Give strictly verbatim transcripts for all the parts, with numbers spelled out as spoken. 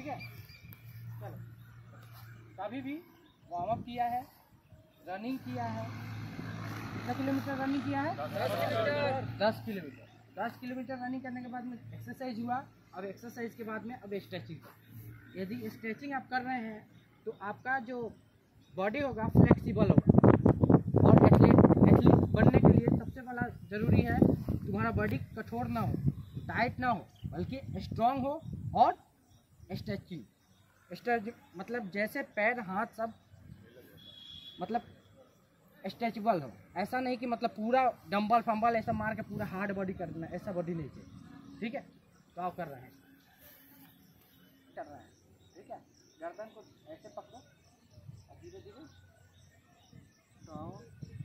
ठीक है। चलो, कभी भी वार्म अप किया है, रनिंग किया है, कितना किलोमीटर रनिंग किया है? दस किलोमीटर। दस किलोमीटर रनिंग करने के बाद में एक्सरसाइज हुआ। अब एक्सरसाइज के बाद में अब स्ट्रेचिंग। यदि स्ट्रेचिंग आप कर रहे हैं तो आपका जो बॉडी होगा फ्लेक्सिबल होगा। और एथलीट एथलीट बनने के लिए सबसे पहला ज़रूरी है तुम्हारा बॉडी कठोर ना हो, टाइट ना हो, बल्कि स्ट्रांग हो और स्ट्रेचिंग। स्ट्रेच मतलब जैसे पैर हाथ सब मतलब स्ट्रेचेबल हो। ऐसा नहीं कि मतलब पूरा डंबल फंबल ऐसा मार के पूरा हार्ड बॉडी कर देना, ऐसा बॉडी नहीं चाहिए। ठीक है, तो आप कर रहे हैं, कर रहे हैं। ठीक है, गर्दन को ऐसे पकड़ो और धीरे धीरे तो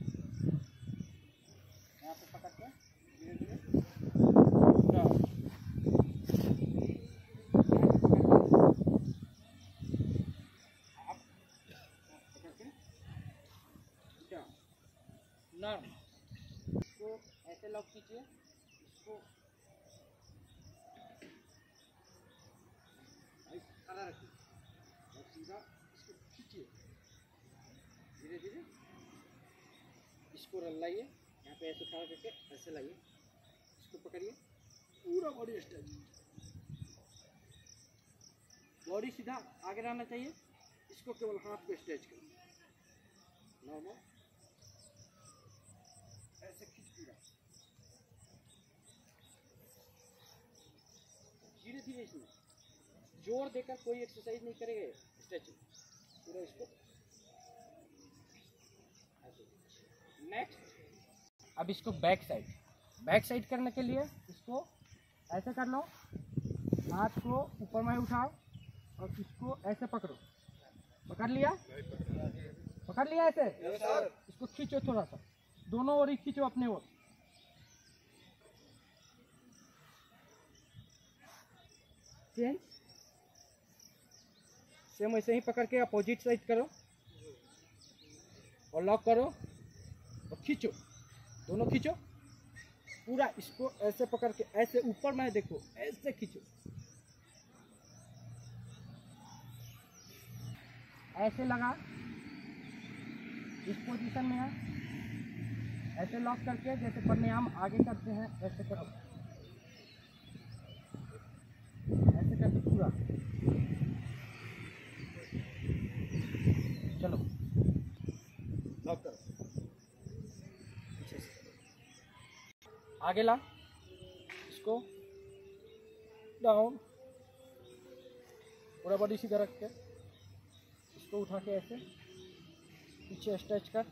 यहाँ पे पकड़ के धीरे धीरे नॉर्म। इसको ऐसे लॉक कीजिए, इसको खड़ा रखिए और सीधा इसको खींचिए, धीरे धीरे इसको लाइए, यहाँ पे ऐसे खड़ा करके ऐसे लाइए, इसको पकड़िए, पूरा बॉडी स्ट्रेच। बॉडी सीधा आगे रहना चाहिए, इसको केवल हाथ को स्ट्रेच करिए नॉर्मल, ऐसे खींच पूरा, धीरे धीरे। इसमें जोर देकर कोई एक्सरसाइज नहीं करेंगे, स्ट्रेचिंग पूरा इसको ऐसे। नेक्स्ट, अब इसको बैक साइड बैक साइड करने के लिए इसको ऐसे कर लो, हाथ को ऊपर में उठाओ और इसको ऐसे पकड़ो। पकड़ लिया पकड़ लिया ऐसे। इसको खींचो थोड़ा सा, दोनों ओर ही खींचो अपने ओर। चेंज, सेम वैसे ही पकड़ के अपोजिट साइड करो और लॉक करो और खींचो, दोनों खींचो पूरा। इसको ऐसे पकड़ के ऐसे ऊपर में देखो, ऐसे खींचो, ऐसे लगा, इस पोजीशन में है, ऐसे लॉक करके जैसे प्राणायाम आगे करते हैं ऐसे करो, ऐसे करके पूरा। चलो लॉक करो, पीछे से आगे ला, इसको डाउन, पूरा बॉडी सीधा रख के इसको उठा के ऐसे पीछे स्ट्रेच कर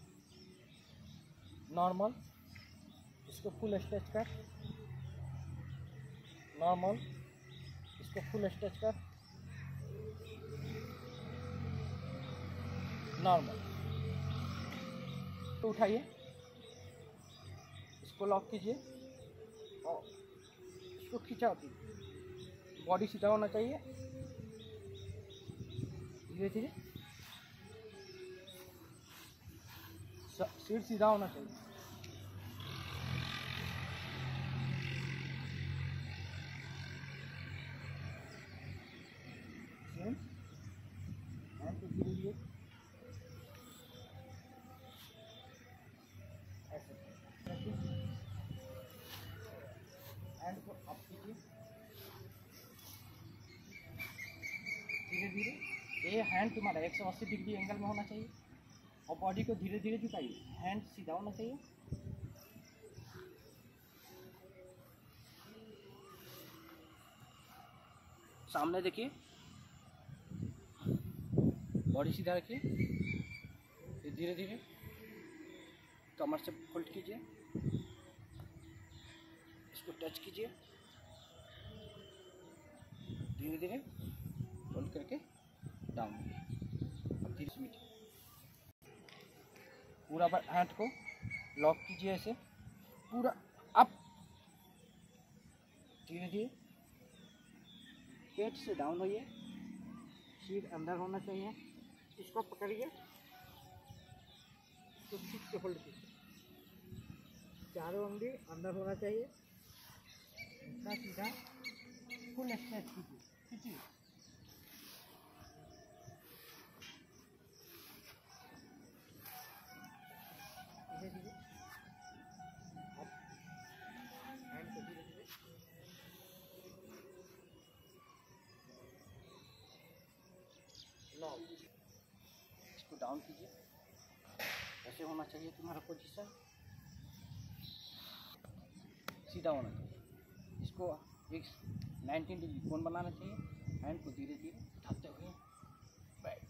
नॉर्मल, इसको फुल स्ट्रेच कर नॉर्मल, इसको फुल स्ट्रेच कर नॉर्मल। तो उठाइए, इसको लॉक कीजिए और इसको खींचा दीजिए, बॉडी सीधा होना चाहिए, धीरे धीरे सिर सीधा होना चाहिए। ऐसे धीरे धीरे ऐसे हैंड को अप कीजिए, धीरे धीरे। ये हैंड तुम्हारा एक सौ अस्सी डिग्री एंगल में होना चाहिए और बॉडी को धीरे धीरे झुकाइए, हैंड सीधा होना चाहिए। सामने देखिए, बॉडी सीधा रखिए, फिर धीरे धीरे कमर से फोल्ड कीजिए, इसको टच कीजिए, धीरे धीरे फोल्ड करके डाउन। अब धीरे से पूरा हाथ को लॉक कीजिए, ऐसे पूरा अप, धीरे धीरे पेट से डाउन होइए, सिर अंदर होना चाहिए, इसको पकड़िए, तो ठीक से होल्ड कीजिए, चारों अंगली अंदर होना चाहिए, सीधा सीधा फुल स्ट्रेच कीजिए, खींचिए, इसको डाउन कीजिए, ऐसे होना चाहिए तुम्हारा पोजीशन, सीधा होना चाहिए। इसको एक नाइन्टी डिग्री कोण बनाना चाहिए। हैंड को धीरे धीरे उठाते हुए बैक,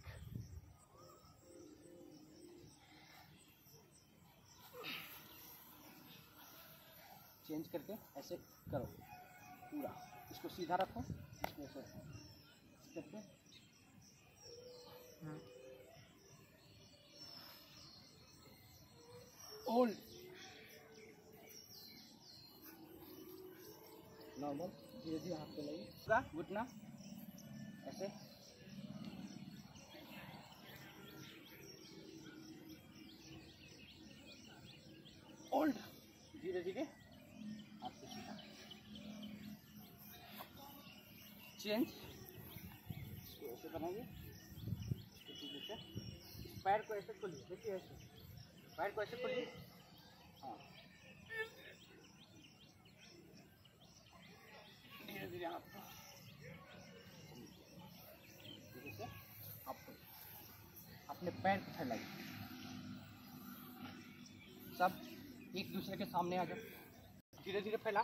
चेंज करके ऐसे करो पूरा। इसको सीधा रखो, इसको ऐसे करके होल्ड, नॉर्मल धीरे धीरे हाथ पे लगाइए, पूरा घुटना ऐसे, होल्ड, धीरे धीरे हाथ पे सीधा, चेंज, इसको ऐसे बनाइए, से इस पैर को ऐसे खोलिए, देखिए ऐसे पैर को ऐसे खोलिए, हाँ धीरे धीरे हाथ को धीरे से आप अपने पैर को फैलाइए, सब एक दूसरे के सामने आ जाओ, धीरे धीरे फैला,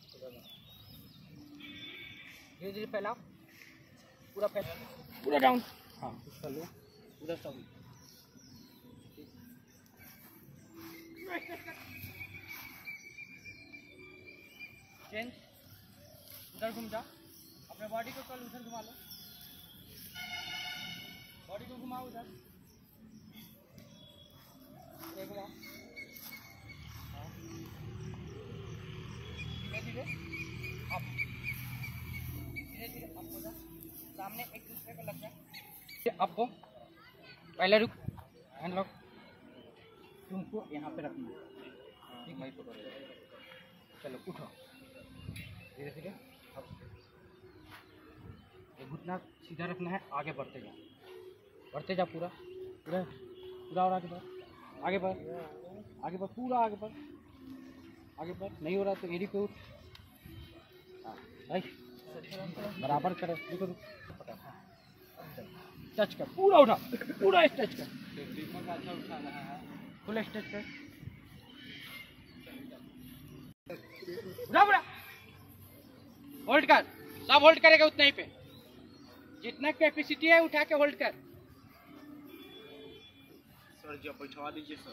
धीरे धीरे फैलाओ, पूरा फैला, पूरा डाउन, हाँ चलो पूरा सब, चेंज, उधर घूम जा, अपने बॉडी को कल उधर घुमा लो, बॉडी को घुमाओ उधर, ये घुमाओ, धीरे धीरे अप, धीरे धीरे अप हो जा, सामने एक दूसरे को लग जाए, अप हो, पहले रुक, हैंड लॉक, तुमको यहाँ पे रखना है, ठीक नहीं पकड़, चलो उठो, धीरे धीरे अब ये घुटना सीधा रखना है, आगे बढ़ते जाओ, बढ़ते जाओ, पूरा पूरा पूरा और आगे बढ़, आगे बढ़, आगे बढ़, पूरा आगे बढ़, आगे बढ़, नहीं हो रहा तो एड़ी पे उठ, हाँ भाई बराबर करो, रुको रुको, टच कर, पूरा उठा, पूरा टच कर, फुल स्ट्रेच कर, उठा पूरा, होल्ड कर, सब होल्ड करेगा उतना ही पे, जितना कैपेसिटी है उठा के होल्ड कर। सर जी बैठवा दीजिए सर,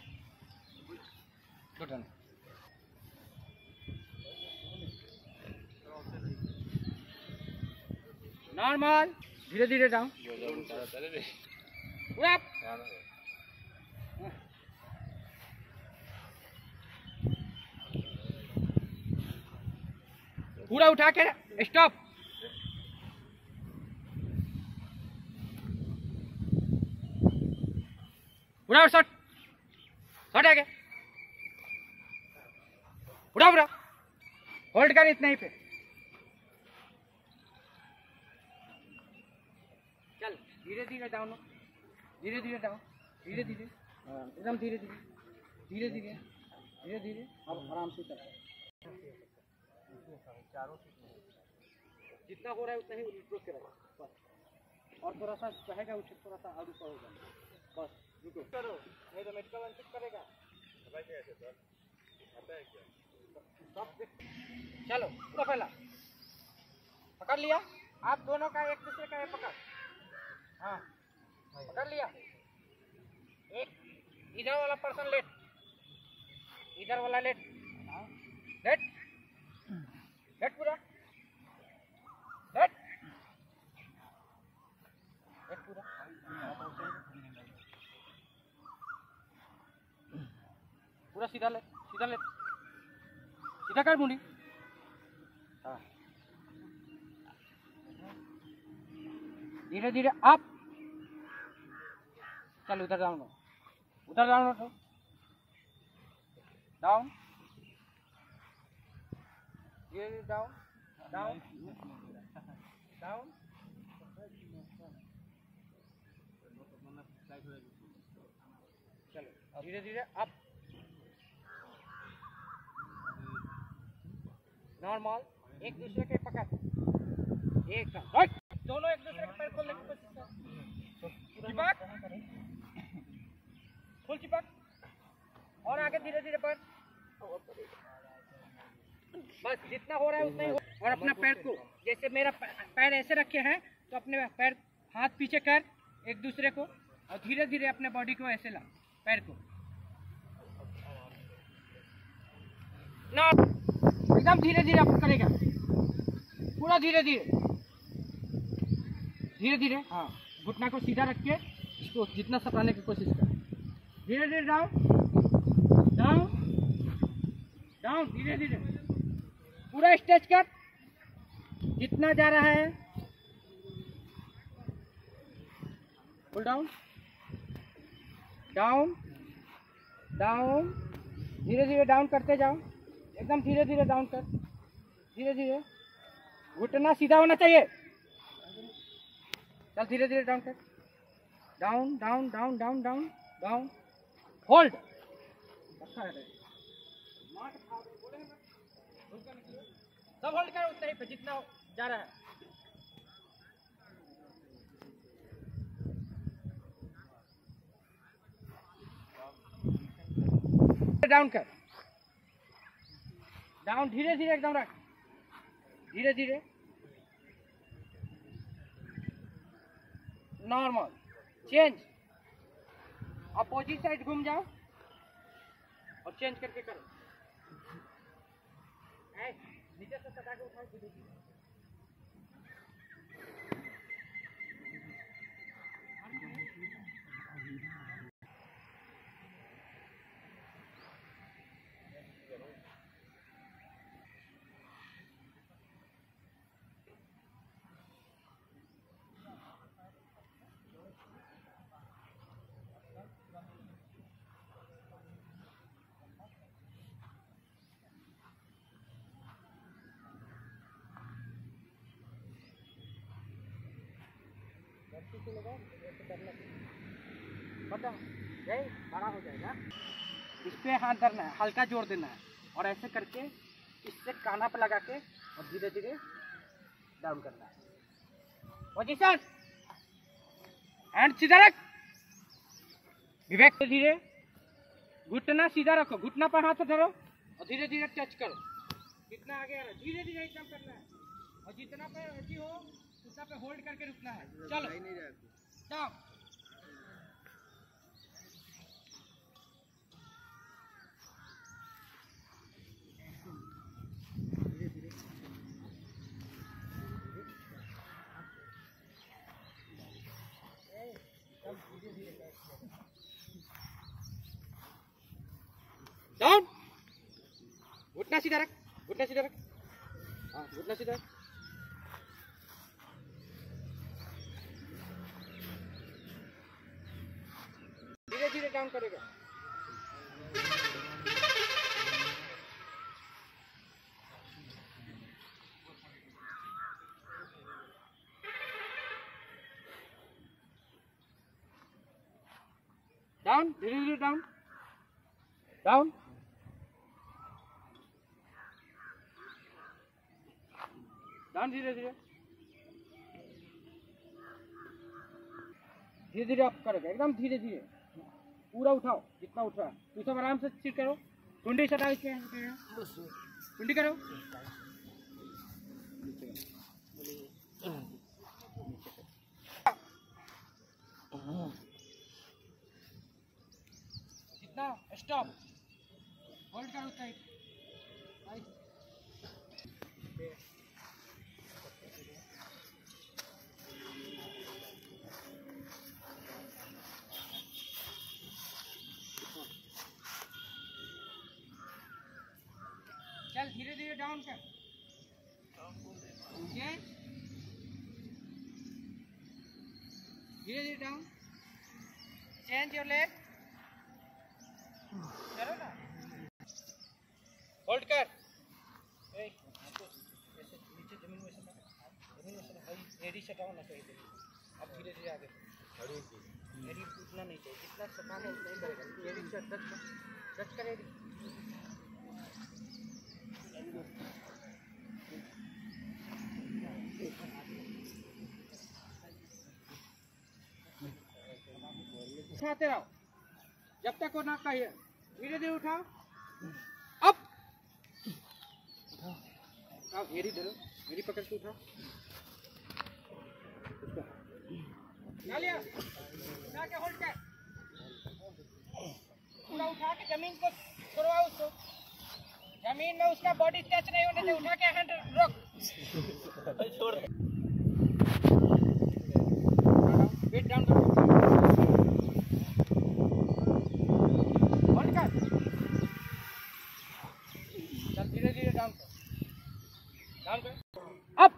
घुटन नॉर्मल, धीरे धीरे डाउन, पूरा पूरा उठा के स्टॉप, पूरा शॉट, शॉट आगे, पूरा पूरा होल्ड कर इतना ही पे, चल धीरे धीरे डाउन, धीरे धीरे डाउन, धीरे धीरे एकदम धीरे धीरे धीरे धीरे धीरे धीरे अब आराम से कर, जितना हो रहा है उतना ही रोक के रखो बस, और थोड़ा सा चाहेगा उसे थोड़ा सा और ऊपर होगा, बस रुको करो, नहीं तो मेडिकल अनफिट करेगा, चलो पूरा पहला पकड़ लिया, आप दोनों का एक दूसरे का पकड़, हाँ पकड़ लिया, एक इधर वाला पर्सन लेट, इधर वाला लेट, लेट लेट पूरा लेट लेट पूरा, पूरा सीधा ले, सीधा ले, सीधा कर मुंडी, हाँ धीरे धीरे अप, चल उधर डाउन हो, उधर डाउन उठो, डाउन, ये डाउन डाउन डाउन, चलो धीरे धीरे अप, नॉर्मल, एक दूसरे के पकड़, एक साथ दोनों एक दूसरे के पैर खोलने की कोशिश कर, धीरे बंद, बस जितना हो रहा है उतना ही हो। और अपना पैर को, जैसे मेरा पैर ऐसे रखे हैं तो अपने पैर हाथ पीछे कर एक दूसरे को, और धीरे धीरे अपने बॉडी को ऐसे ला, पैर को ना, एकदम धीरे धीरे आप करेगा, पूरा धीरे धीरे धीरे धीरे। हाँ, घुटना को सीधा रख के इसको जितना सटाने की कोशिश कर, धीरे धीरे डाउन डाउन डाउन, धीरे धीरे पूरा स्ट्रेच कर जितना जा रहा है। पुल डाउन डाउन डाउन, धीरे धीरे डाउन करते जाओ, एकदम धीरे धीरे डाउन कर, धीरे धीरे। घुटना सीधा होना चाहिए, चल धीरे धीरे डाउन कर, down down down down down down, hold, सब होल्ड कर उतना ही पे जितना जा रहा है। डाउन कर, डाउन धीरे धीरे एकदम रख, धीरे धीरे नॉर्मल। चेंज, अपोजिट साइड घूम जाओ और चेंज करके करो। नीचे से सटा के उठाओ, धीरे धीरे। बड़ा हो जाएगा, इस पे हाथ धरना है, हल्का जोर देना है और ऐसे करके इससे काना पे लगा के और धीरे धीरे डाउन करना है। पोजीशन, हैंड सीधा रख, विवेक से धीरे, घुटना सीधा रखो, घुटना पर हाथ धरो और धीरे धीरे टच करो। कितना आगे आ रहा है, धीरे धीरे एकदम करना है और जितना पे ऐसी हो उतना पे होल्ड करके रुकना है। चलो डाउन, डाउन, घुटना सीधा रख, घुटना सीधा रख, हाँ घुटना सीधा रख। धीरे धीरे डाउन करेगा। डाउन, धीरे धीरे डाउन डाउन, डाउन धीरे धीरे धीरे धीरे आप करोगे, एकदम धीरे धीरे पूरा उठाओ जितना उठ रहा है। तो सब आराम से सिट करो, कुंडी सटा इसके, कुंडी करो, जितना स्टॉप होल्ड करो उतना ही। चल धीरे धीरे डाउन कर, धीरे धीरे डाउन, चेंज योर लेग, चलो ना, होल्ड कर, ऐसे नीचे जमीन में सटा, जमीन में सटा, एड़ी सटा होना चाहिए। अब धीरे धीरे आगे, एड़ी उतना नहीं चाहिए, जितना सटाना उतना ही करेगा। एड़ी से टच टच करेगी। उठाते रहो जब तक वो ना कहिए, धीरे धीरे उठाओ। हाँ मेरी दे दो, मेरी पकड़ के उठा। उठा लिया, उठा के होल्ड कर, पूरा उठा के जमीन को छोड़वाओ उसको। जमीन में उसका बॉडी टच नहीं होने से उठा के हैंड रोक। छोड़ वेट डाउन कर, होल्ड कर, चल धीरे धीरे डाउन कर, डाउन कर, अप।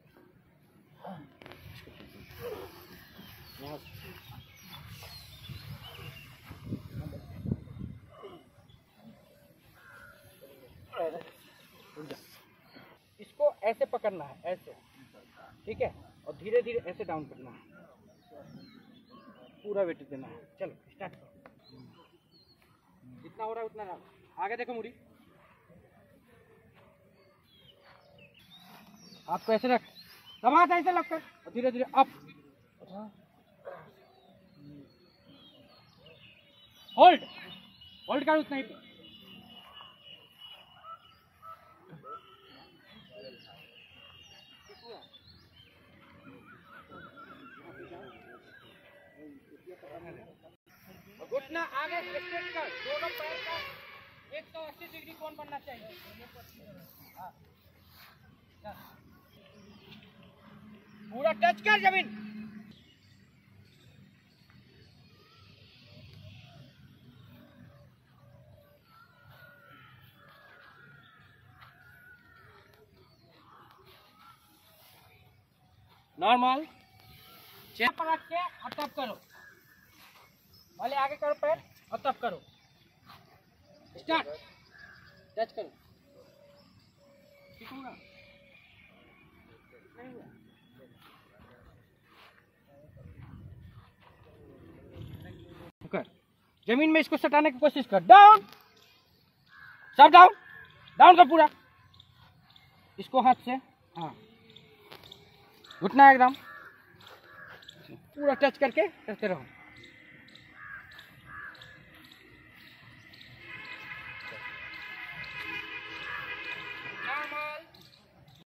इसको ऐसे पकड़ना है, ऐसे, ठीक है, और धीरे धीरे ऐसे डाउन करना है, पूरा वेट देना है। चलो स्टार्ट करो, जितना हो रहा है उतना रहा। आगे देखो मुड़ी, आपको ऐसे रख, दबा था ऐसे लगकर, और धीरे धीरे अप, होल्ड, होल्ड कर उतना ही। घुटना आगे स्ट्रेट कर, दोनों पैर का एक सौ अस्सी डिग्री कोण बनना चाहिए। हाँ। पूरा टच कर जमीन। नॉर्मल चेयर पर रख के और तब करो, पहले आगे करो पैर और तब करो। स्टार्ट, टच करो, ठीक होगा? नहीं हुआ? कर जमीन में इसको सटाने की कोशिश कर, डाउन, सब डाउन, डाउन कर पूरा, इसको हाथ से, हाँ, घुटना एकदम पूरा टच करके करते रहो।